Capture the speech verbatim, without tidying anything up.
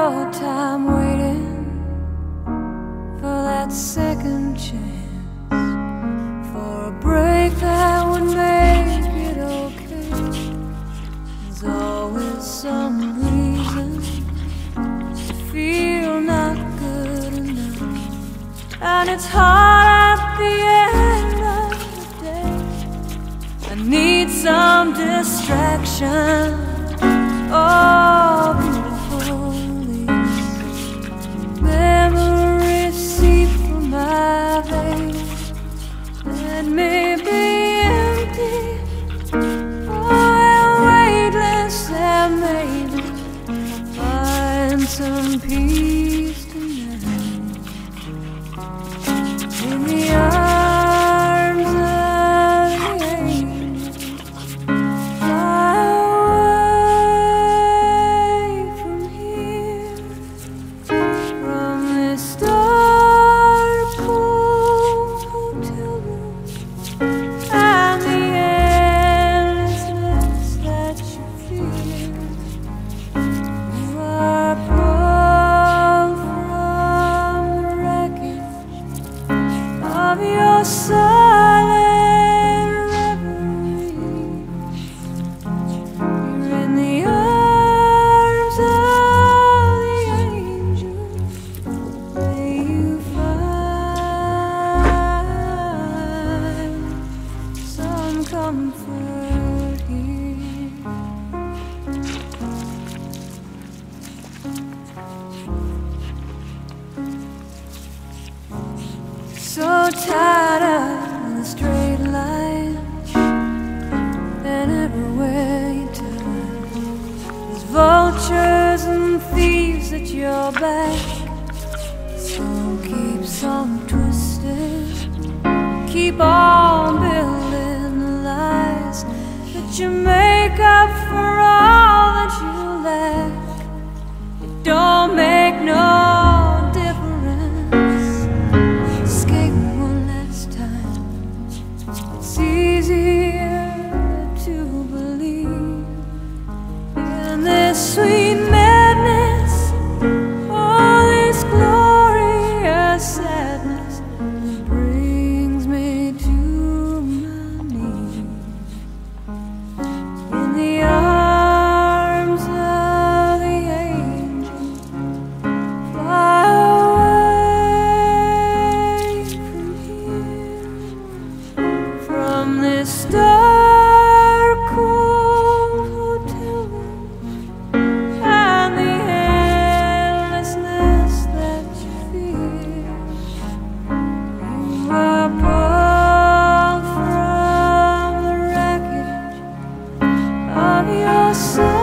your time waiting for that second chance, for a break that would make it okay. There's always some reason to feel not good enough, and it's hard at the end of the day. I need some distraction. Oh, beautiful leaves, memories seep from my veins. Let me be empty, oh, and weightless, and maybe find some peace tonight in the arms of the angel. Of your silent reverie, you're in the arms of the angel. May you find some comfort here. So tired of the straight line, and everywhere you turn, there's vultures and thieves at your back. Some keep some twisted, keep on building the lies that you make up for all that you lack. It don't make no sweet madness, all this glorious sadness that brings me to my knees in the arms of the angel. Fly away from here, from this dark, cold hotel room. Of your soul.